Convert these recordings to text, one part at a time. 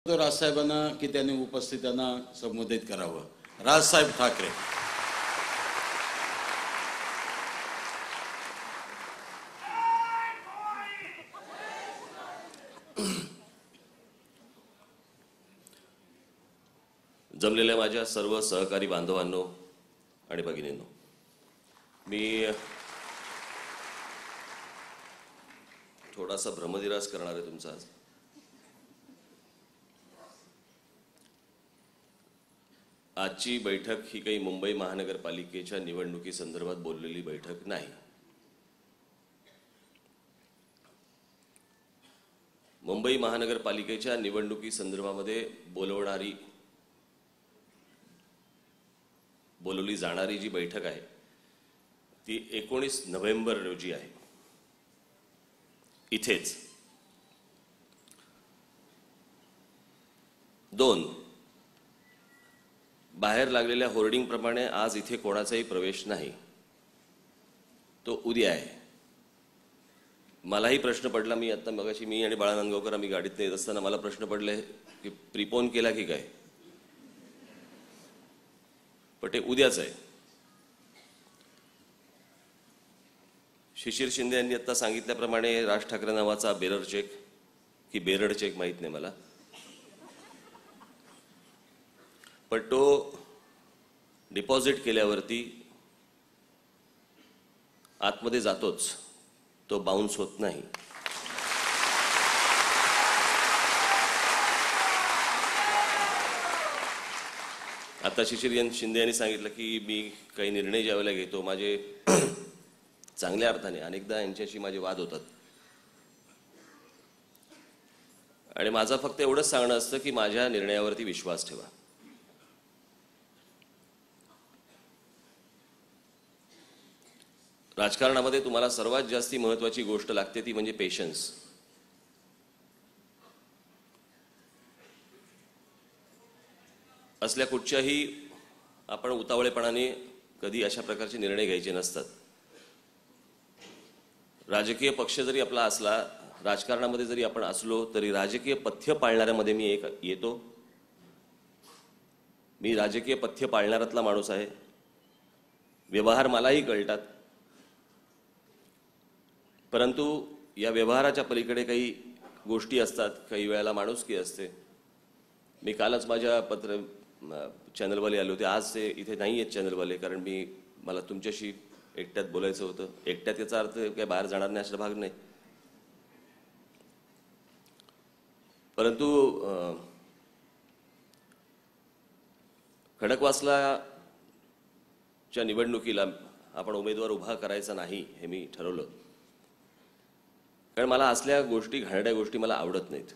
तो राजसाहेबांना की त्यांनी उपस्थितांना संबोधित करावं. राजसाहेब ठाकरे. जमलेल्या माझ्या सर्व सहकारी बांधवांनो आणि भगिनींनो, मी थोडासा भ्रमनिरास करणार आहे तुमचा आज. आजची बैठक ही काही मुंबई महानगरपालिकेच्या निवडणुकी संदर्भात बोललेली बैठक नाही. मुंबई महानगरपालिकेच्या निवडणुकी संदर्भामध्ये बोलवली जाणारी जी बैठक आहे ती 19 नोव्हेंबर रोजी आहे. इथेच 2 बाहेर लागलेल्या होर्डिंग प्रमाणे आज इथे कोणाचाही प्रवेश नाही. तो उद्या आहे. मलाही प्रश्न पडला, मी आता मगाशी मी आणि बाळा नांदगावकर आम्ही गाडीत येत असताना मला प्रश्न पडले की प्रीपोन केला की काय, पण ते उद्याच आहे. शिशिर शिंदे यांनी आता सांगितल्याप्रमाणे राज ठाकरे नावाचा बेरर चेक की बेरड चेक माहित नाही मला, पण तो डिपॉझिट केल्यावरती आतमध्ये जातोच, तो बाउन्स होत नाही. आता शिशिर शिंदे यांनी सांगितलं की मी काही निर्णय ज्यावेळेला घेतो माझे चांगल्या अर्थाने अनेकदा यांच्याशी माझे वाद होतात आणि माझं फक्त एवढंच सांगणं असतं की माझ्या निर्णयावरती विश्वास ठेवा. राजकारणामध्ये तुम्हाला सर्वात जास्ती महत्त्वाची गोष्ट लागते ती म्हणजे पेशन्स. असल्या कुठच्याही आपण उतावळेपणाने कधी अशा प्रकारचे निर्णय घ्यायचे नसतात. राजकीय पक्ष जरी आपला असला, राजकारणामध्ये जरी आपण असलो तरी राजकीय पथ्य पाळणाऱ्यामध्ये मी एक येतो. मी राजकीय पथ्य पाळणाऱ्यातला माणूस आहे. व्यवहार मलाही कळतात, परंतु या व्यवहाराच्या पलीकडे काही गोष्टी असतात, काही वेळेला माणुसकी असते. मी कालच माझ्या चॅनलवाले आले होते, आज ते इथे नाही आहेत चॅनलवाले, कारण मला तुमच्याशी एकट्यात बोलायचं होतं. एकट्यात याचा अर्थ काय बाहेर जाणार नाही असा भाग नाही, परंतु खडकवासलाच्या निवडणुकीला आपण उमेदवार उभा करायचा नाही हे मी ठरवलं, कारण मला असल्या गोष्टी, घाणेरड्या गोष्टी मला आवडत नाहीत.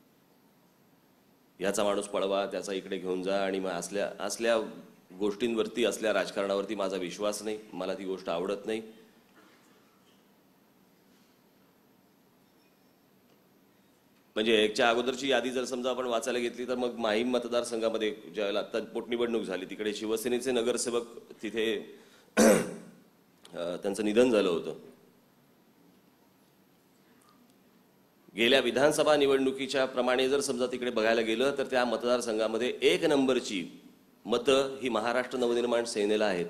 याचा माणूस पळवा, त्याचा इकडे घेऊन जा, आणि मग असल्या गोष्टींवरती, असल्या राजकारणावरती माझा विश्वास नाही. मला ती गोष्ट आवडत नाही. म्हणजे याच्या अगोदरची यादी जर समजा आपण वाचायला घेतली तर मग माहीम मतदारसंघामध्ये ज्यावेळेला आता पोटनिवडणूक झाली तिकडे शिवसेनेचे नगरसेवक तिथे त्यांचं निधन झालं होतं. गेल्या विधानसभा निवडणुकीच्या प्रमाणे जर समजा तिकडे बघायला गेलं तर त्या मतदारसंघामध्ये 1 नंबरची मतं ही महाराष्ट्र नवनिर्माण सेनेला आहेत.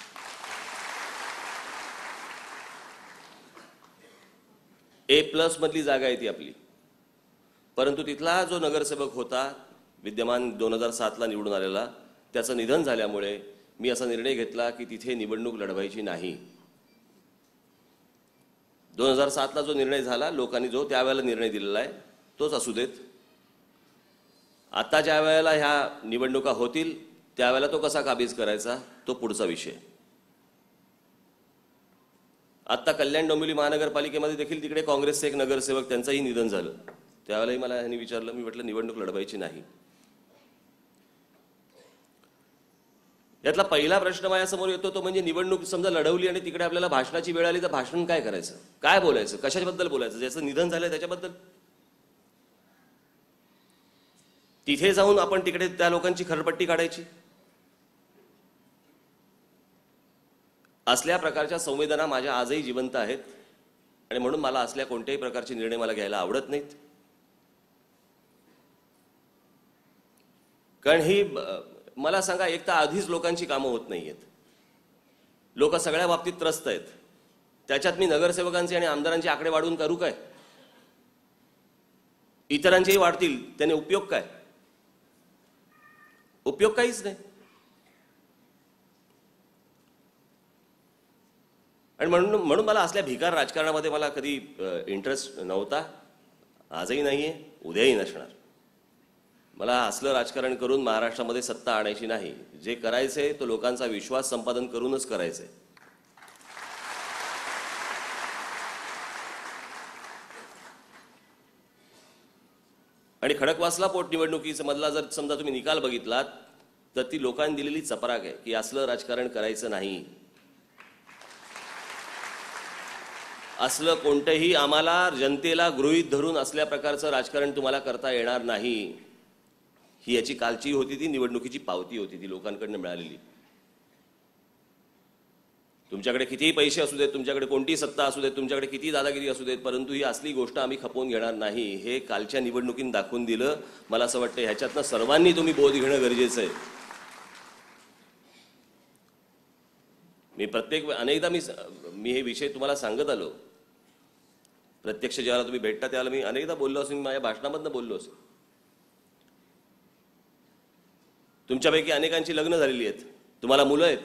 A+ मधली जागा आहे ती आपली, परंतु तिथला जो नगरसेवक होता विद्यमान 2007ला निवडून आलेला, त्याचं निधन झाल्यामुळे मी असा निर्णय घेतला की तिथे निवडणूक लढवायची नाही. 2007ला जो निर्णय झाला, लोकांनी जो त्यावेळेला निर्णय दिलेला आहे तोच असू देत. आता ज्या वेळेला ह्या निवडणुका होतील त्यावेळेला तो कसा काबीज करायचा तो पुढचा विषय. आता कल्याण डोंबिवली महानगरपालिकेमध्ये देखील तिकडे काँग्रेसचे एक नगरसेवक, त्यांचंही निधन झालं. त्यावेळेलाही मला ह्यांनी विचारलं, मी म्हटलं निवडणूक लढवायची नाही. यातला पहिला प्रश्न माझ्यासमोर येतो तो म्हणजे निवडणूक समजा लढवली आणि तिकडे आपल्याला भाषणाची वेळ आली तर भाषण काय करायचं, काय बोलायचं, कशाबद्दल बोलायचं. ज्याचं निधन झालंय त्याच्याबद्दल. तिथे जाऊन आपण तिकडे त्या लोकांची खरपट्टी काढायची. असल्या प्रकारच्या संवेदना माझ्या आजही जिवंत आहेत आणि म्हणून मला असल्या कोणत्याही प्रकारचे निर्णय मला घ्यायला आवडत नाहीत. कारण ही मला सांगा, एक तर आधीच लोकांची कामं होत नाहीयेत, लोक सगळ्या बाबतीत त्रस्त आहेत, त्याच्यात मी नगरसेवकांचे आणि आमदारांचे आकडे वाढवून करू काय? इतरांचेही वाढतील, त्याने उपयोग काय? उपयोग काहीच नाही. आणि म्हणून मला असल्या भिकार राजकारणामध्ये मला कधी इंटरेस्ट नव्हता, आजही नाहीये, उद्याही नसणार. मला असलं राजकारण करून महाराष्ट्रामध्ये सत्ता आणायची नाही. जे करायचंय तो लोकांचा विश्वास संपादन करूनच करायचंय. आणि खडकवासला पोटनिवडणुकीचा मधला जर समजा तुम्ही निकाल बघितलात तर ती लोकांनी दिलेली चपराक आहे की असलं राजकारण करायचं नाही. असलं कोणतंही आम्हाला जनतेला गृहीत धरून असल्या प्रकारचं राजकारण तुम्हाला करता येणार नाही. ही याची कालची होती ती निवडणुकीची पावती होती, ती लोकांकडून मिळालेली. तुमच्याकडे कितीही पैसे असू देत, तुमच्याकडे कोणतीही सत्ता असू देत, तुमच्याकडे किती दादागिरी असू देत, परंतु ही असली गोष्ट आम्ही खपवून घेणार नाही, हे कालच्या निवडणुकीत दाखवून दिलं. मला असं वाटतं ह्याच्यातनं सर्वांनी तुम्ही बोध घेणं गरजेचं आहे. अनेकदा मी हे विषय तुम्हाला सांगत आलो. प्रत्यक्ष ज्यावेळेला तुम्ही भेटता त्यावेळेला मी अनेकदा बोललो असेल, मी माझ्या भाषणामधनं बोललो असेल. तुमच्यापैकी अनेकांची लग्न झालेली आहेत, तुम्हाला मुलं आहेत.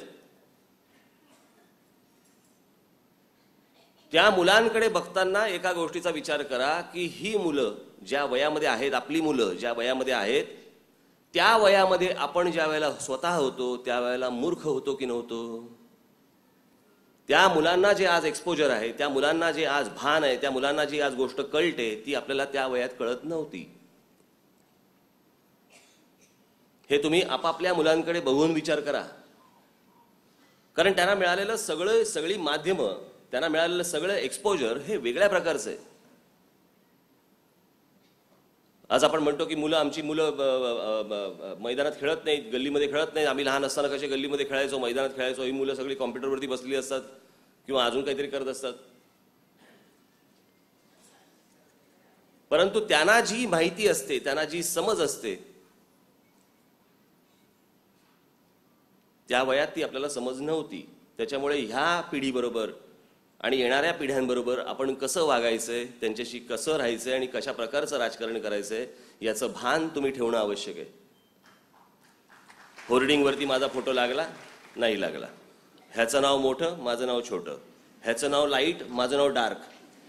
त्या मुलांकडे बघताना एका गोष्टीचा विचार करा की ही मुलं ज्या वयामध्ये आहेत, आपली मुलं ज्या वयामध्ये आहेत, त्या वयामध्ये आपण ज्या वेळेला स्वतः होतो त्यावेळेला मूर्ख होतो की नव्हतो? त्या मुलांना जे आज एक्सपोजर आहे, त्या मुलांना जे आज भान आहे, त्या मुलांना जी आज गोष्ट कळते ती आपल्याला त्या वयात कळत नव्हती. हे तुम्ही आपापल्या मुलांकडे बघून विचार करा. कारण त्यांना मिळालेलं सगळी माध्यमं, त्यांना मिळालेलं सगळं एक्सपोजर हे वेगळ्या प्रकारचं आहे. आज आपण म्हणतो की आमची मुलं मैदानात खेळत नाहीत, गल्लीमध्ये खेळत नाहीत. आम्ही लहान असताना कसे गल्लीमध्ये खेळायचो, मैदानात खेळायचो. ही मुलं सगळी कॉम्प्युटरवरती बसलेली असतात किंवा अजून काहीतरी करत असतात. परंतु त्यांना जी माहिती असते, त्यांना जी समज असते, त्या वयात ती आपल्याला समज नव्हती. त्याच्यामुळे ह्या पिढीबरोबर आणि येणाऱ्या पिढ्यांबरोबर आपण कसं वागायचंय, त्यांच्याशी कसं राहायचंय आणि कशा प्रकारचं राजकारण करायचंय याचं भान तुम्ही ठेवणं आवश्यक आहे. होर्डिंगवरती माझा फोटो लागला नाही लागला, ह्याचं नाव मोठं माझं नाव छोटं, ह्याचं नाव लाईट माझं नाव डार्क,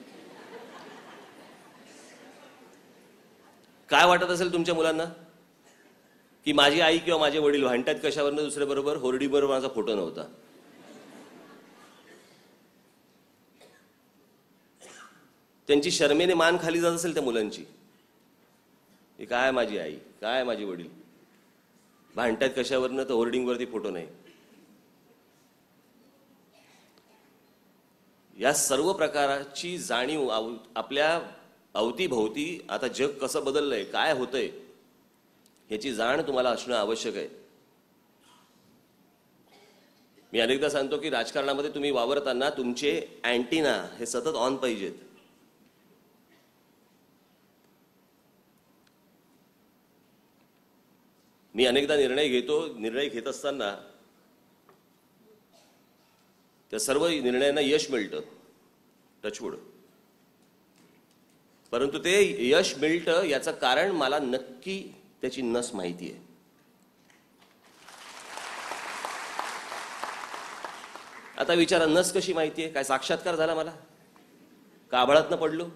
काय वाटत असेल तुमच्या मुलांना की माझी आई किंवा माझे वडील भांडतात कशावरनं दुसऱ्याबरोबर? होर्डिंगबरोबर माझा फोटो नव्हता. त्यांची शर्मेने मान खाली जात असेल त्या मुलांची. ही काय माझी आई, काय माझी वडील भांडतात कशावरनं? तर होर्डिंगवरती फोटो नाही. या सर्व प्रकाराची जाणीव आपल्या अवतीभोवती आता जग कसं बदललंय, काय होतंय ह्याची जाण तुम्हाला असणं आवश्यक आहे. मी अनेकदा सांगतो की राजकारणामध्ये तुम्ही वावरताना तुमचे अँटीना हे सतत ऑन पाहिजेत. मी अनेकदा निर्णय घेत असताना त्या सर्व निर्णयांना यश मिळतं, टचवूड. परंतु ते यश मिळतं याचं कारण मला नक्की त्याची नस माहिती आहे. आता विचारा, नस कशी माहिती आहे? काय साक्षात्कार झाला मला? का आभाळातनं पडलो?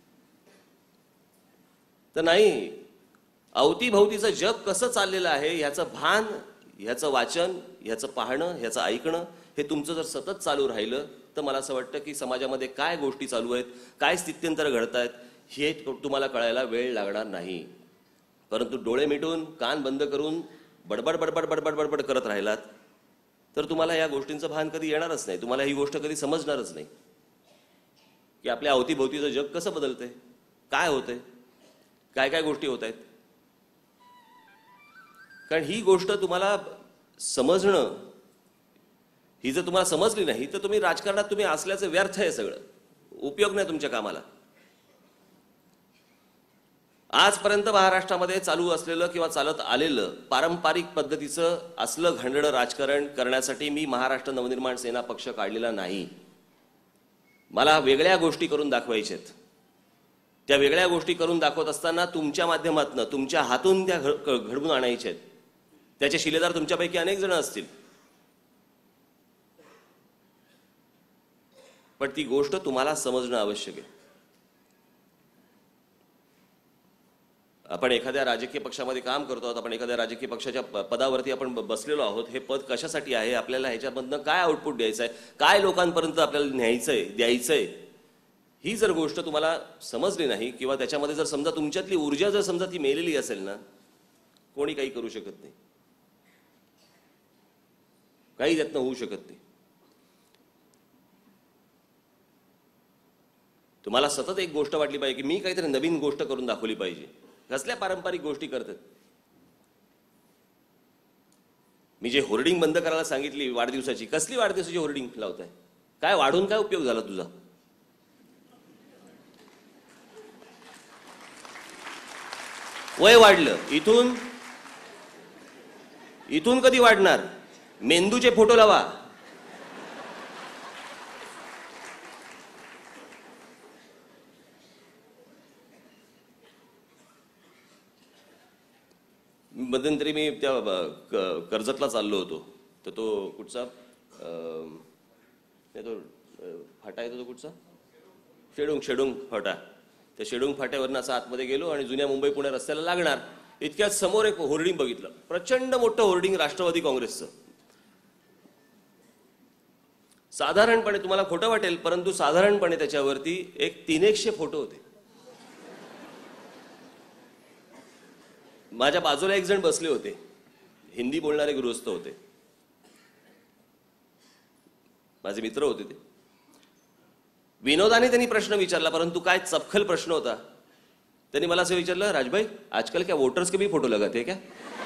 तर नाही. अवतीभोवतीचं जग कसं चाललेलं आहे ह्याचं भान, ह्याचं वाचन, ह्याचं पाहणं, ह्याचं ऐकणं हे तुमचं जर सतत चालू राहिलं तर मला असं वाटतं की समाजामध्ये काय गोष्टी चालू आहेत, काय स्थित्यंतर घडतायत हे तुम्हाला कळायला वेळ लागणार नाही. परंतु डोळे मिटून कान बंद करून बडबड बडबड बडबड बडबड करत राहिलात तर तुम्हाला या गोष्टींचं भान कधी येणारच नाही. तुम्हाला ही गोष्ट कधी समजणारच नाही की आपल्या अवतीभोवतीचं जग कसं बदलतंय, काय होतंय, काय काय गोष्टी होत आहेत. कारण ही गोष्ट तुम्हाला समजणं, ही जर तुम्हाला समजली नाही तर तुम्ही राजकारणात तुम्ही असल्याचं व्यर्थ आहे, सगळं उपयोग नाही तुमच्या कामाला. आजपर्यंत महाराष्ट्रामध्ये चालू असलेलं किंवा चालत आलेलं पारंपरिक पद्धतीचं असलं घाणेरडं राजकारण करण्यासाठी मी महाराष्ट्र नवनिर्माण सेना पक्ष काढलेला नाही. मला वेगळ्या गोष्टी करून दाखवायच्यात. त्या वेगळ्या गोष्टी करून दाखवत असताना तुमच्या माध्यमातून, तुमच्या हातून त्या घडवून आणायच्या आहेत. त्याचे शिलेदार तुमच्यापैकी अनेक जण असतील, पण ती गोष्ट तुम्हाला समजणं आवश्यक आहे. आपण एखाद्या राजकीय पक्षामध्ये काम करतो आहोत, आपण एखाद्या राजकीय पक्षाच्या पदावरती आपण बसलेलो आहोत. हे पद कशासाठी आहे, आपल्याला ह्याच्यामधनं काय आउटपुट द्यायचं आहे, काय लोकांपर्यंत आपल्याला न्यायचंय, द्यायचंय, ही जर गोष्ट तुम्हाला समजली नाही किंवा त्याच्यामध्ये जर समजा तुमच्यातली ऊर्जा जर समजा ती मेलेली असेल ना, कोणी काही करू शकत नाही, काही त्यातनं होऊ शकत नाही. तुम्हाला सतत एक गोष्ट वाटली पाहिजे की मी काहीतरी नवीन गोष्ट करून दाखवली पाहिजे. कसल्या पारंपरिक गोष्टी करतात? मी जे होर्डिंग बंद करायला सांगितली वाढदिवसाची, कसली वाढदिवसाची होर्डिंग लावताय? काय वाढून काय उपयोग झाला तुझा? वय वाढलं, इथून कधी वाढणार? मेंदूचे फोटो लावा. मध्यंतरी मी त्या कर्जतला चाललो होतो, तर तो कुठचा तो फाटा येतो, तो कुठचा शेडुंग फाटा, त्या शेडुंग फाट्यावरनं असं आतमध्ये गेलो आणि जुन्या मुंबई पुणे रस्त्याला लागणार इतक्यात समोर एक होर्डिंग बघितलं, प्रचंड मोठं होर्डिंग राष्ट्रवादी काँग्रेसचं. साधारणपणे तुम्हाला खोटं वाटेल, परंतु साधारणपणे त्याच्यावरती एक 300 फोटो होते. माझ्या बाजूला एक जण बसले होते, हिंदी बोलणारे गृहस्थ होते, माझे मित्र होते. ते विनोदाने त्यांनी प्रश्न विचारला, परंतु काय चपखल प्रश्न होता. त्यांनी मला असं विचारलं, राजभाई आजकल क्या वोटर्स के भी फोटो लगाते हैं क्या?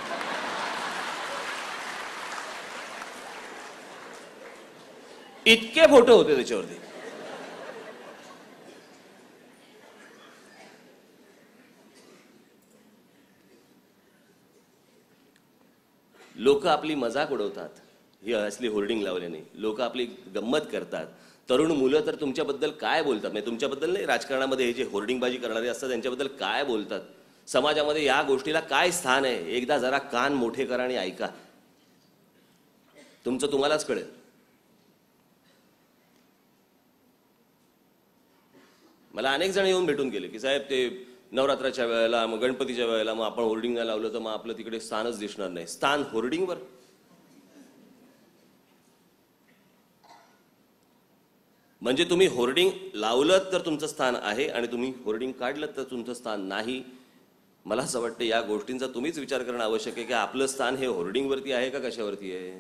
इतके फोटो होते त्याच्यावरती. लोक आपली मजाक उडवतात, ही असली होर्डिंग लावल्याने लोक आपली गंमत करतात. तरुण मुलं तर तुमच्याबद्दल काय बोलतात, म्हणजे तुमच्याबद्दल नाही, राजकारणामध्ये हे जे होर्डिंगबाजी करणारे असतात त्यांच्याबद्दल काय बोलतात, समाजामध्ये या गोष्टीला काय स्थान आहे, एकदा जरा कान मोठे करा आणि ऐका, तुमचं तुम्हालाच कळेल. मला अनेक जण येऊन भेटून गेले की साहेब ते नवरात्राच्या वेळेला, मग गणपतीच्या वेळेला मग आपण होर्डिंग नाही लावलं तर मग आपलं तिकडे स्थानच दिसणार नाही. स्थान होर्डिंगवर? म्हणजे तुम्ही होर्डिंग लावलं तर तुमचं स्थान आहे आणि तुम्ही होर्डिंग काढलं तर तुमचं स्थान नाही. मला असं वाटतं या गोष्टींचा तुम्हीच विचार करणं आवश्यक आहे की आपलं स्थान हे होर्डिंगवरती आहे का कशावरती आहे.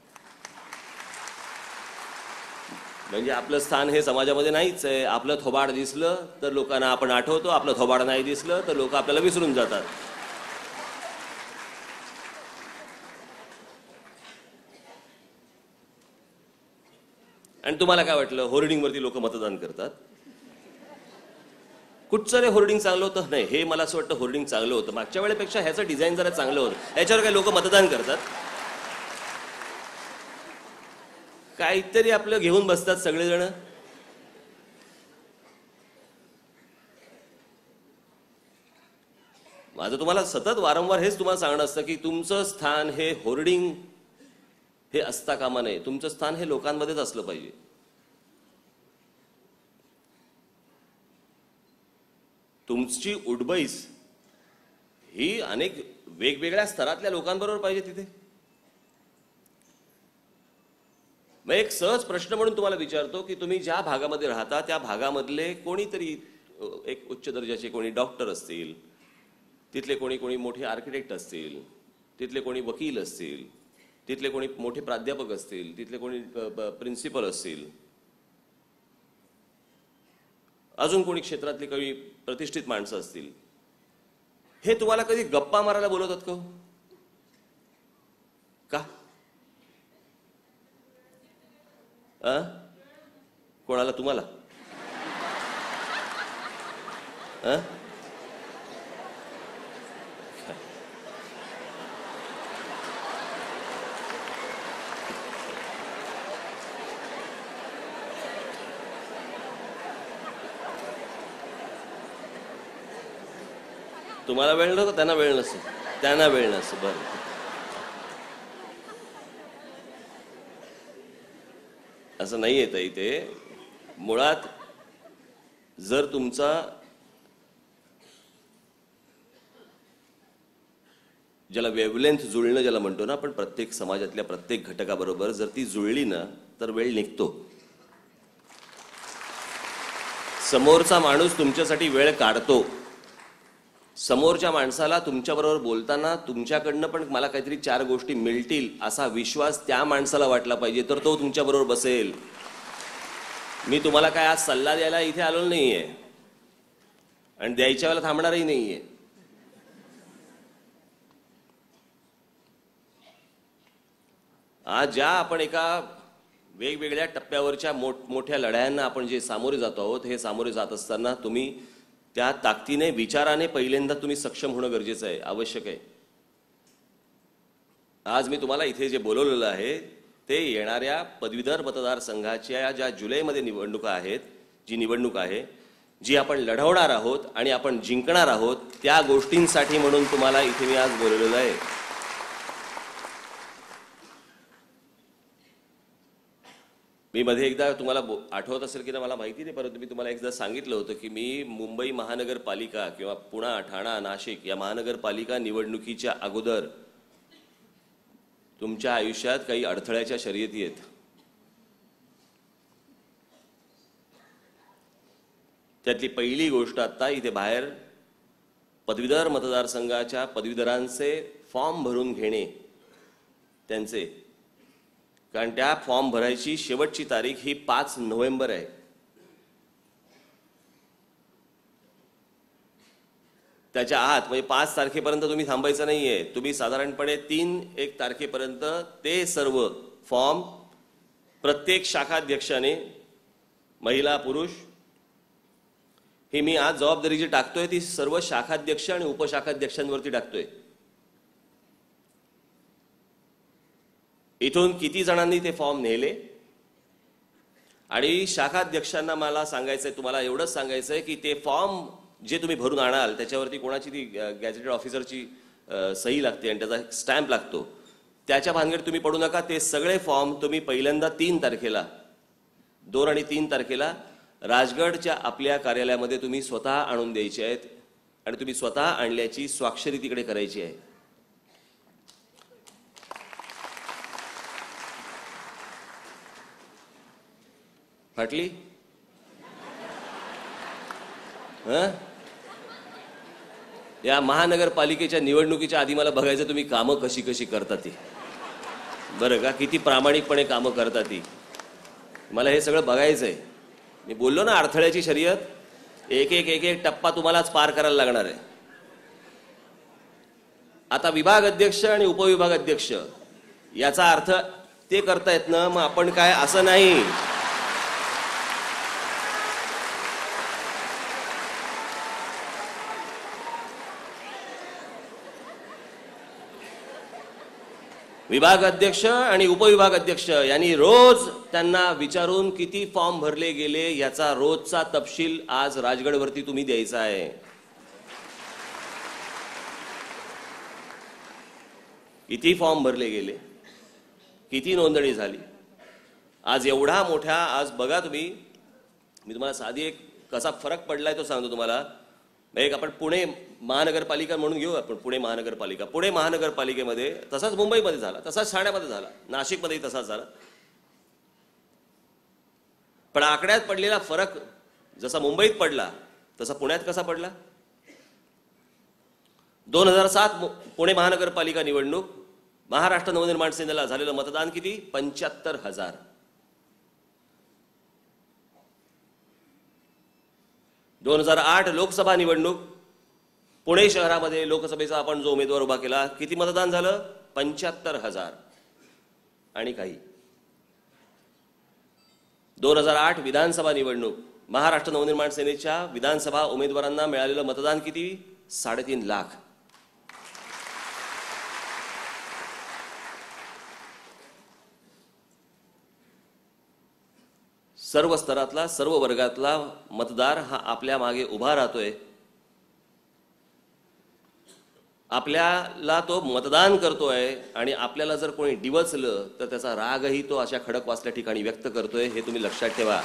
म्हणजे आपलं स्थान हे समाजामध्ये नाहीच आहे. आपलं थोबाड दिसलं तर लोकांना आपण आठवतो, आपलं थोबाड नाही दिसलं तर लोक आपल्याला विसरून जातात. आणि तुम्हाला काय वाटलं होर्डिंगवरती लोक मतदान करतात? कुठचं रे होर्डिंग चांगलं होतं? नाही, हे मला असं वाटतं होर्डिंग चांगलं होतं, मागच्या वेळेपेक्षा ह्याचं डिझाईन जरा चांगलं होतं, ह्याच्यावर काय लोक मतदान करतात? काहीतरी आपलं घेऊन बसतात सगळेजण. माझं तुम्हाला सतत वारंवार हेच तुम्हाला सांगणं असतं की तुमचं स्थान हे होर्डिंग हे असता कामा नये. तुमचं स्थान हे लोकांमध्येच असलं पाहिजे. तुमची उडबईस ही अनेक वेगवेगळ्या स्तरातल्या लोकांबरोबर पाहिजे तिथे. मग एक सहज प्रश्न म्हणून तुम्हाला विचारतो की तुम्ही ज्या भागामध्ये राहता त्या भागामधले कोणीतरी एक उच्च दर्जाचे कोणी डॉक्टर असतील, तिथले कोणी मोठे आर्किटेक्ट असतील, तिथले कोणी वकील असतील, तिथले कोणी मोठे प्राध्यापक असतील, तिथले कोणी प्रिन्सिपल असतील, अजून कोणी क्षेत्रातली काही प्रतिष्ठित माणसं असतील. हे तुम्हाला कधी गप्पा मारायला बोलवतात का? कोणाला? तुम्हाला? तुम्हाला वेळ नव्हता, त्यांना वेळ नसतो. त्यांना वेळ नसतो. बरं, असं नाही येत इथे. मुळात जर तुमचा ज्याला वेवलेंथ जुळणं ज्याला म्हणतो ना आपण, प्रत्येक समाजातल्या प्रत्येक घटकाबरोबर जर ती जुळली ना तर वेळ निघतो. समोरचा माणूस तुमच्यासाठी वेळ काढतो. समोरच्या माणसाला तुमच्याबरोबर बोलताना तुमच्याकडनं पण मला काहीतरी 4 गोष्टी मिळतील असा विश्वास त्या माणसाला वाटला पाहिजे, तर तो तुमच्याबरोबर बसेल. मी तुम्हाला काय आज सल्ला द्यायला इथे आलो नाहीये आणि द्यायच्या वेळेला थांबणारही नाहीये. आज ज्या आपण एका वेगवेगळ्या टप्प्यावरच्या मोठ्या लढायांना आपण जे सामोरे जातो आहोत, हे सामोरे जात असताना तुम्ही त्या ताकदीने विचाराने पहिल्यांदा तुम्ही सक्षम होणं गरजेचं आहे, आवश्यक आहे. आज मी तुम्हाला इथे जे बोलवलेलं आहे ते येणाऱ्या पदवीधर मतदारसंघाच्या ज्या जुलैमध्ये निवडणुका आहेत, जी निवडणूक आहे जी आपण लढवणार आहोत आणि आपण जिंकणार आहोत, त्या गोष्टींसाठी म्हणून तुम्हाला इथे मी आज बोलवलेलं आहे. मी मध्ये एकदा तुम्हाला आठवत असेल की ना मला माहिती नाही, परंतु मी तुम्हाला एकदा सांगितलं होतं की मी मुंबई महानगरपालिका किंवा पुणा, ठाणा, नाशिक या महानगरपालिका निवडणुकीच्या अगोदर तुमच्या आयुष्यात काही अडथळ्याच्या शर्यती आहेत. त्यातली पहिली गोष्ट आता इथे बाहेर पदवीधर मतदारसंघाच्या पदवीधरांचे फॉर्म भरून घेणे त्यांचे, कारण त्या फॉर्म भरायची शेवटची तारीख ही 5 नोव्हेंबर आहे. त्याच्या आत म्हणजे 5 तारखेपर्यंत तुम्ही थांबायचं नाहीये. तुम्ही साधारणपणे 3-1 तारखेपर्यंत ते सर्व फॉर्म प्रत्येक शाखाध्यक्षाने, महिला पुरुष, ही मी आज जबाबदारी जी टाकतोय ती सर्व शाखाध्यक्ष आणि उपशाखाध्यक्षांवरती टाकतोय. इथून किती जणांनी ते फॉर्म नेले आणि शाखाध्यक्षांना मला सांगायचंय, तुम्हाला एवढंच सांगायचंय की ते फॉर्म जे तुम्ही भरून आणाल त्याच्यावरती कोणाची ती गॅझेटेड ऑफिसरची सही लागते आणि त्याचा स्टॅम्प लागतो. त्याच्या भानगडीत तुम्ही पडू नका. ते सगळे फॉर्म तुम्ही पहिल्यांदा 2 आणि 3 तारखेला राजगडच्या आपल्या कार्यालयामध्ये तुम्ही स्वतः आणून द्यायचे आहेत आणि तुम्ही स्वतः आणल्याची स्वाक्षरी तिकडे करायची आहे. फाटली? या महानगरपालिकेच्या निवडणुकीच्या आधी मला बघायचं तुम्ही कामं कशी कशी करता ती, बरं का, किती प्रामाणिकपणे कामं करता ती, मला हे सगळं बघायचंय. मी बोललो ना अडथळ्याची शर्यत, एक एक टप्पा तुम्हालाच पार करायला लागणार आहे. आता विभाग अध्यक्ष आणि उपविभाग अध्यक्ष याचा अर्थ ते करतायत ना, मग आपण काय असं नाही. विभाग अध्यक्ष आणि उपविभाग अध्यक्ष यांनी रोज त्यांना विचारून किती फॉर्म भरले गेले याचा रोजचा तपशील आज राजगडवरती तुम्ही द्यायचा आहे. किती फॉर्म भरले गेले, किती नोंदणी झाली. आज एवढा मोठा, आज बघा तुम्ही, मी तुम्हाला साधी एक कसा फरक पडलाय तो सांगतो तुम्हाला. एक आपण पुणे महानगरपालिका म्हणून घेऊ, आपण पुणे महानगरपालिका. पुणे महानगरपालिकेमध्ये तसाच मुंबईमध्ये झाला, तसाच ठाण्यामध्ये झाला, नाशिकमध्येही तसाच झाला. पण आकड्यात पडलेला फरक जसा मुंबईत पडला तसा पुण्यात कसा पडला. 2007 पुणे महानगरपालिका निवडणूक, महाराष्ट्र नवनिर्माण सेनेला झालेलं मतदान किती? 75,000. 2008 लोकसभा निवडणूक, पुणे शहरामध्ये लोकसभेचा आपण जो उमेदवार उभा केला, किती मतदान झालं? 75,000 आणि काही. 2008 विधानसभा निवडणूक, महाराष्ट्र नवनिर्माण सेनेच्या विधानसभा उमेदवारांना मिळालेलं मतदान किती? 3.5 लाख. सर्व स्तरातला, सर्व वर्गातला मतदार हा आपल्या मागे उभा राहतोय. आपल्याला तो मतदान करतोय आणि आपल्याला जर कोणी डिवचलं तर त्याचा रागही तो अशा खडकवासल्या ठिकाणी व्यक्त करतोय, हे तुम्ही लक्षात ठेवा.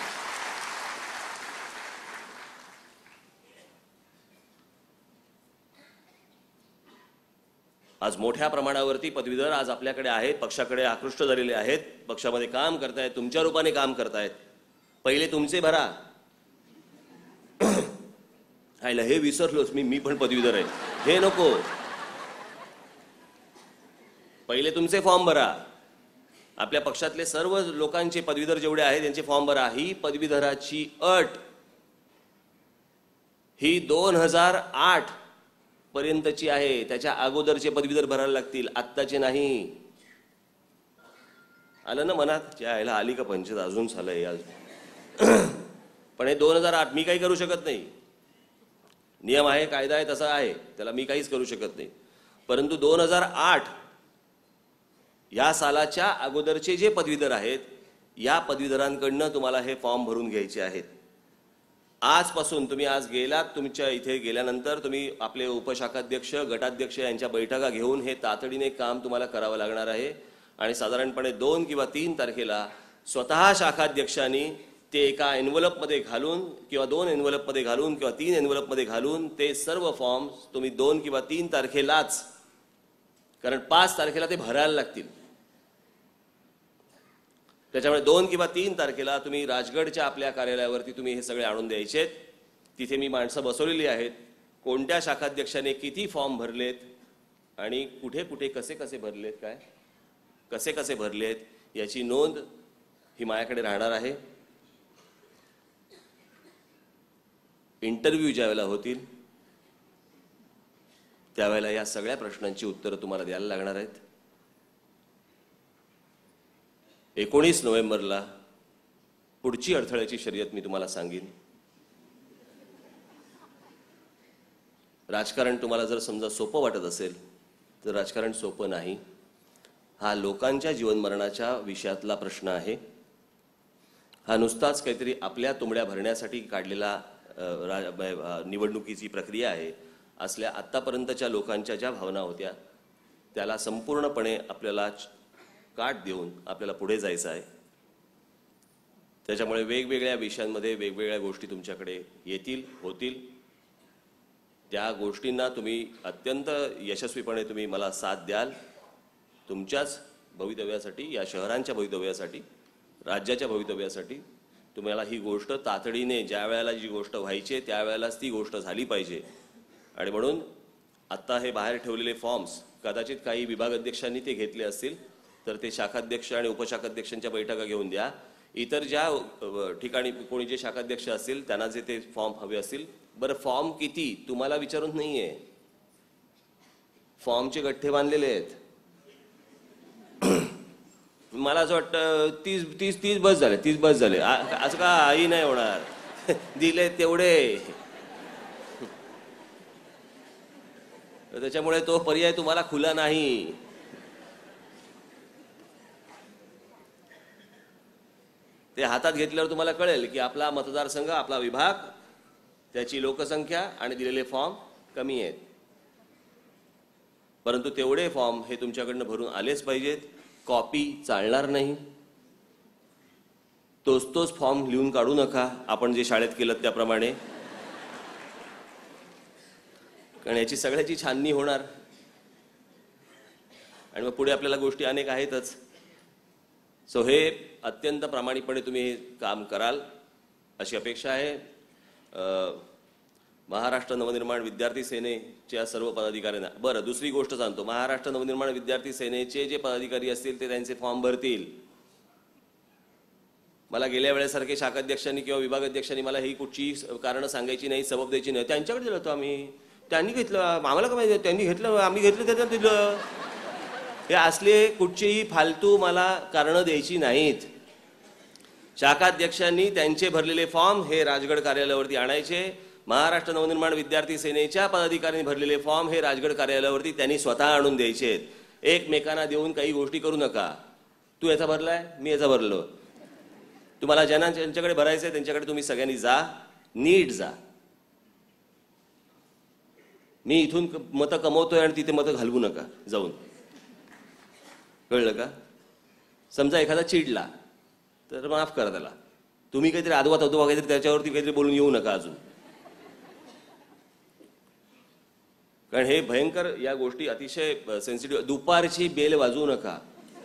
आज मोठ्या प्रमाणावरती पदवीधर आज आपल्याकडे आहेत, पक्षाकडे आकृष्ट झालेले आहेत, पक्षामध्ये काम करतायत, तुमच्या रूपाने काम करतायत. पहिले तुमचे भरा. हायला हे विसरलोच मी पण पदवीधर आहे, हे नको. पहिले तुमचे फॉर्म भरा. आपल्या पक्षातले सर्व लोकांचे पदवीधर जेवढे आहेत त्यांचे फॉर्म भरा. ही पदवीधराची अट ही 2008 पर्यंतची आहे. त्याच्या अगोदरचे पदवीधर भरायला लागतील, आत्ताचे नाही. आलं ना मनात? ज्या यायला आली का पंचायत अजून झालंय आज. पण हे 2008 मी काही करू शकत नाही. नियम आहे, कायदा आहे, तसा आहे, त्याला मी काहीच करू शकत नाही. परंतु 2008 या सालाच्या अगोदरचे जे पदवीधर आहेत, या पदवीधरांकडनं तुम्हाला हे फॉर्म भरून घ्यायचे आहेत. आजपासून तुम्ही आज गेलात, तुमच्या इथे गेल्यानंतर तुम्ही आपले उपशाखाध्यक्ष, गटाध्यक्ष यांच्या बैठका घेऊन हे तातडीने काम तुम्हाला करावं लागणार आहे. आणि साधारणपणे 2 किंवा 3 तारखेला स्वतः शाखाध्यक्षांनी ते एका एन्व्हलपमध्ये घालून किंवा 2 एन्व्हलपमध्ये घालून किंवा 3 एन्व्हलपमध्ये घालून ते सर्व फॉर्म तुम्ही 2 किंवा 3 तारखेलाच, कारण 5 तारखेला ते भरायला लागतील, त्याच्यामुळे 2 किंवा 3 तारखेला तुम्ही राजगडच्या आपल्या कार्यालयावरती तुम्ही हे सगळे आणून द्यायचेत. तिथे मी माणसं बसवलेली आहेत. कोणत्या शाखाध्यक्षाने किती फॉर्म भरलेत आणि कुठे कुठे कसे कसे भरलेत, काय कसे कसे भरलेत याची नोंद ही माझ्याकडे राहणार आहे. इंटरव्ह्यू ज्या वेळेला होतील त्यावेळेला या सगळ्या प्रश्नांची उत्तरं तुम्हाला द्यायला लागणार आहेत. 19 नोव्हेंबरला पुढची अडथळ्याची शर्यत मी तुम्हाला सांगेन. राजकारण तुम्हाला जर समजा सोपं वाटत असेल तर राजकारण सोपं नाही. हा लोकांच्या जीवनमरणाच्या विषयातला प्रश्न आहे. हा नुसताच काहीतरी आपल्या तुंबड्या भरण्यासाठी काढलेला निवडणुकीची प्रक्रिया आहे. असल्या आत्तापर्यंतच्या लोकांच्या ज्या भावना होत्या त्याला संपूर्णपणे आपल्याला काट देऊन आपल्याला पुढे जायचं आहे. त्याच्यामुळे वेगवेगळ्या विषयांमध्ये वेगवेगळ्या गोष्टी तुमच्याकडे येतील, होतील. त्या गोष्टींना तुम्ही अत्यंत यशस्वीपणे तुम्ही मला साथ द्याल. तुमच्याच भवितव्यासाठी, या शहरांच्या भवितव्यासाठी, राज्याच्या भवितव्यासाठी तुम्हाला ही गोष्ट तातडीने, ज्या वेळेला जी गोष्ट व्हायची त्यावेळेलाच ती गोष्ट झाली पाहिजे. आणि म्हणून आत्ता हे बाहेर ठेवलेले फॉर्म्स कदाचित काही विभाग अध्यक्षांनी ते घेतले असतील तर ते शाखाध्यक्ष आणि उपशाखाध्यक्षांच्या बैठका घेऊन द्या. इतर ज्या ठिकाणी कोणी जे शाखाध्यक्ष असतील त्यांना जे ते फॉर्म हवे असतील. बरं, फॉर्म किती तुम्हाला विचारून नाहीये, फॉर्मचे गठ्ठे बांधलेले आहेत. मला असं वाटतं 30 बस झाले, 30 बस झाले. असं का आई नाही होणार. दिले तेवढे. त्याच्यामुळे तो पर्याय तुम्हाला खुला नाही. ते हातात घेतल्यावर तुम्हाला कळेल की आपला मतदारसंघ, आपला विभाग, त्याची लोकसंख्या आणि दिलेले फॉर्म कमी आहेत. परंतु तेवढे फॉर्म हे तुमच्याकडनं भरून आलेच पाहिजेत. कॉपी चालणार नाही. तोच फॉर्म लिहून काढू नका आपण जे शाळेत केलं त्याप्रमाणे, कारण याची सगळ्याची छाननी होणार आणि मग पुढे आपल्याला गोष्टी अनेक आहेतच. सो हे अत्यंत प्रामाणिकपणे तुम्ही हे काम कराल अशी अपेक्षा आहे. महाराष्ट्र नवनिर्माण विद्यार्थी सेनेच्या सर्व पदाधिकाऱ्यांना, बरं दुसरी गोष्ट सांगतो, महाराष्ट्र नवनिर्माण विद्यार्थी सेनेचे जे पदाधिकारी असतील ते त्यांचे फॉर्म भरतील. मला गेल्या वेळेसारखे शाखाध्यक्षांनी किंवा विभागाध्यक्षांनी मला ही कुठची कारणं सांगायची नाही, सबब द्यायची नाही. त्यांच्याकडे दिलं होतं आम्ही, त्यांनी घेतलं, आम्हाला काय माहिती, त्यांनी घेतलं, आम्ही घेतलं, त्याच्यात दिलं. हे असले कुठचीही फालतू मला कारणं द्यायची नाहीत. शाखाध्यक्षांनी त्यांचे भरलेले फॉर्म हे राजगड कार्यालयावरती आणायचे. महाराष्ट्र नवनिर्माण विद्यार्थी सेनेच्या पदाधिकाऱ्यांनी भरलेले फॉर्म हे राजगड कार्यालयावरती त्यांनी स्वतः आणून द्यायचे. एकमेकांना देऊन काही गोष्टी करू नका. तू याचा भरलाय, मी याचा भरलो. तुम्हाला ज्यांच्याकडे भरायचंय त्यांच्याकडे तुम्ही सगळ्यांनी जा, नीट जा. मी इथून मतं कमवतोय आणि तिथे मतं घालवू नका जाऊन. कळलं का? समजा एखादा चिडला तर माफ करा त्याला. तुम्ही काहीतरी आदवा तदवा काहीतरी त्याच्यावरती काहीतरी बोलून येऊ नका अजून. कारण हे भयंकर या गोष्टी अतिशय सेन्सिटिव्ह. दुपारची बेल वाजवू नका.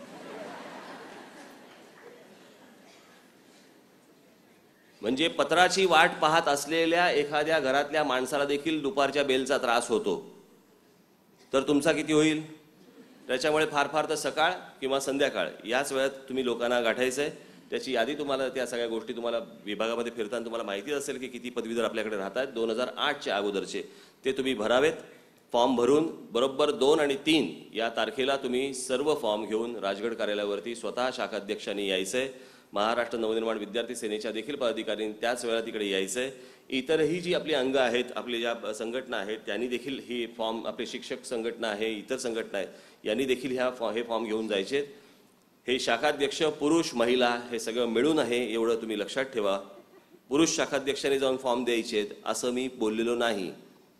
म्हणजे पत्राची वाट पाहत असलेल्या एखाद्या घरातल्या माणसाला देखील दुपारच्या बेलचा त्रास होतो. तर तुमचा किती होईल? त्याच्यामुळे फार फार तर सकाळ किंवा संध्याकाळ याच वेळात तुम्ही लोकांना गाठायचंय. त्याची यादी तुम्हाला, त्या सगळ्या गोष्टी तुम्हाला विभागामध्ये फिरताना तुम्हाला माहिती असेल की किती पदवीधर आपल्याकडे राहतात 2008च्या अगोदरचे. ते तुम्ही भरावेत. फॉर्म भरून बरोबर 2 आणि 3 या तारखेला तुम्ही सर्व फॉर्म घेऊन राजगड कार्यालयावरती स्वतः शाखाध्यक्षांनी यायचंय. महाराष्ट्र नवनिर्माण विद्यार्थी सेनेच्या देखील पदाधिकाऱ्यांनी त्याच वेळा तिकडे यायचंय. इतरही जी आपली अंग आहेत, आपली ज्या संघटना आहेत, त्यांनी देखील ही फॉर्म, आपले शिक्षक संघटना आहे, इतर संघटना आहेत, यांनी देखील हे फॉर्म घेऊन जायचे. हे शाखाध्यक्ष पुरुष महिला हे सगळं मिळून आहे, एवढं तुम्ही लक्षात ठेवा. पुरुष शाखाध्यक्षांनी जाऊन फॉर्म द्यायचे असं मी बोललेलो नाही.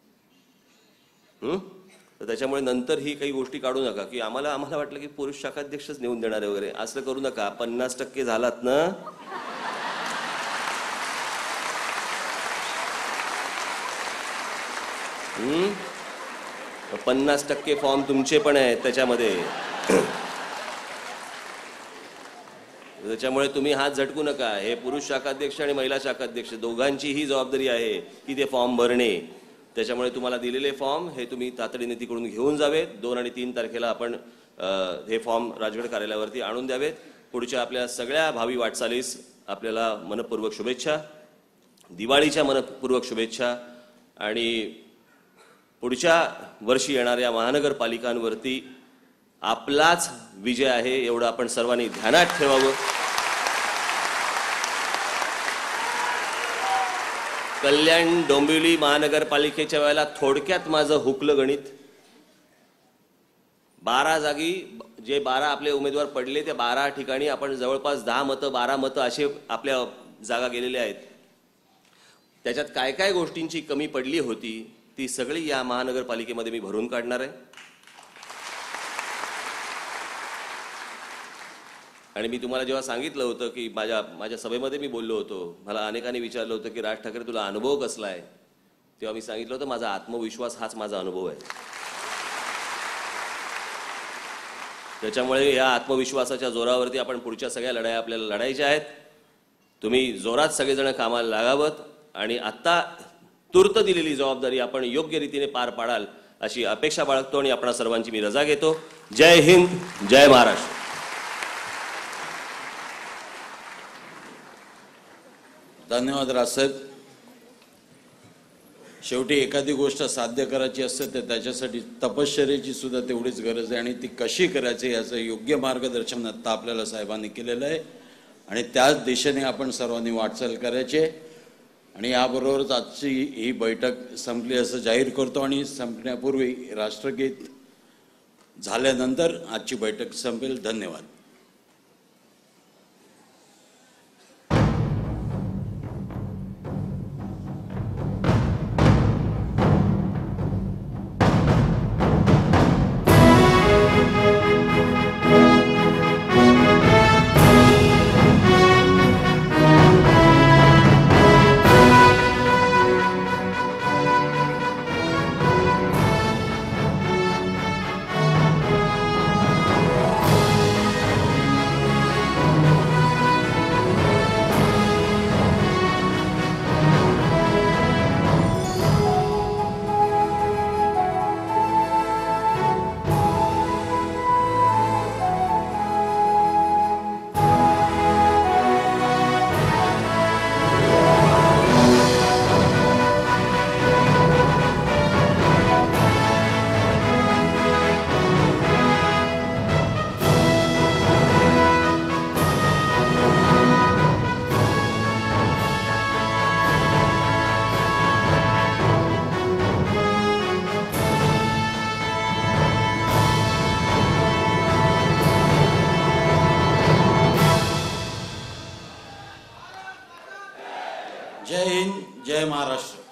तर त्याच्यामुळे नंतर ही काही गोष्टी काढू नका की आम्हाला वाटलं की पुरुष शाखाध्यक्षच नेऊन देणारे वगैरे, असं करू नका. 50% झालात ना. 50% फॉर्म तुमचे पण आहेत त्याच्यामध्ये. त्याच्यामुळे तुम्ही हात झटकू नका. हे पुरुष शाखाध्यक्ष आणि महिला शाखाध्यक्ष दोघांची ही जबाबदारी आहे की ते फॉर्म भरणे. त्याच्यामुळे तुम्हाला दिलेले फॉर्म हे तुम्ही तातडीने तिकडून घेऊन जावेत. 2 आणि 3 तारखेला आपण हे फॉर्म राजगड कार्यालयावरती आणून द्यावेत. पुढच्या आपल्या सगळ्या भावी वाटचालीस आपल्याला मनपूर्वक शुभेच्छा. दिवाळीच्या मनपूर्वक शुभेच्छा. आणि पुढच्या वर्षी येणाऱ्या महानगरपालिकांवरती आपलाच विजय आहे एवढं आपण सर्वांनी ध्यानात ठेवावं. कल्याण डोंबिवली महानगरपालिकेच्या वेळेला थोडक्यात माझं हुकलं गणित. 12 जागी जे 12 आपले उमेदवार पडले त्या 12 ठिकाणी आपण जवळपास 10 मतं 12 मतं असे आपल्या जागा गेलेल्या आहेत. त्याच्यात काय काय गोष्टींची कमी पडली होती ती सगळी या महानगरपालिकेमध्ये मी भरून काढणार आहे. आणि मी तुम्हाला जेव्हा सांगितलं होतं की माझ्या सभेमध्ये मी बोललो होतो, मला अनेकांनी विचारलं होतं की राज ठाकरे तुला अनुभव कसला आहे, तेव्हा मी सांगितलं होतं माझा आत्मविश्वास हाच माझा अनुभव आहे. त्याच्यामुळे या आत्मविश्वासाच्या जोरावरती आपण पुढच्या सगळ्या लढाया आपल्याला लढायच्या आहेत. तुम्ही जोरात सगळेजण कामाला लागावत आणि आत्ता तूर्त दिलेली जबाबदारी आपण योग्य रीतीने पार पाडाल अशी अपेक्षा बाळगतो आणि आपणा सर्वांची मी रजा घेतो. जय हिंद, जय महाराष्ट्र. धन्यवाद राजसाहेब. शेवटी एखादी गोष्ट साध्य करायची असते तर त्याच्यासाठी तपश्चर्येची सुद्धा तेवढीच गरज आहे आणि ती कशी करायची याचं योग्य मार्गदर्शन आता आपल्याला साहेबांनी केलेलं आहे आणि त्याच दिशेने आपण सर्वांनी वाटचाल करायची. आणि याबरोबरच आजची ही बैठक संपली असं जाहीर करतो आणि संपण्यापूर्वी राष्ट्रगीत झाल्यानंतर आजची बैठक संपेल. धन्यवाद. जय हिंद, जय महाराष्ट्र.